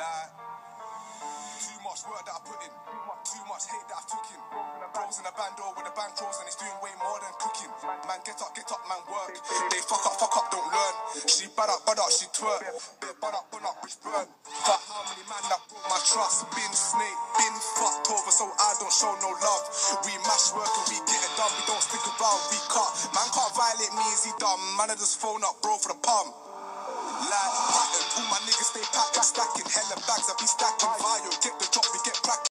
Like, too much work that I put in, too much hate that I took in. Bros in a bando with the bank rolls and it's doing way more than cooking. Man, get up, man, work. They fuck up, don't learn. She bad up, she twerk. Bit bad up, bitch burn. But how many man that broke my trust? Been snake, been fucked over, so I don't show no love. We mash work and we get it done, we don't stick around, we cut. Man can't violate me, is he dumb? Man, I just phone up, bro, for the pump. Like, pattern, all my niggas stay packed, stacking hella bags, I be stacking fire, get the drop, we get cracked.